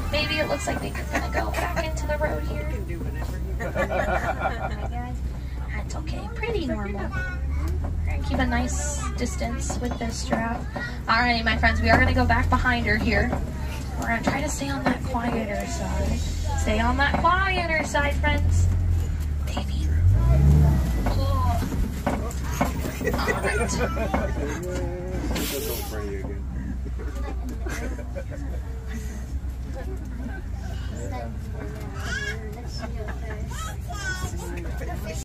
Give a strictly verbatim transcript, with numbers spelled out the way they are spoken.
Maybe it looks like they're gonna go back into the road here. That's okay, pretty normal. We're gonna keep a nice distance with this giraffe. Alrighty, my friends, we are gonna go back behind her here. We're gonna try to stay on that quieter side. Stay on that quieter side, friends. Baby. Oh. Alright.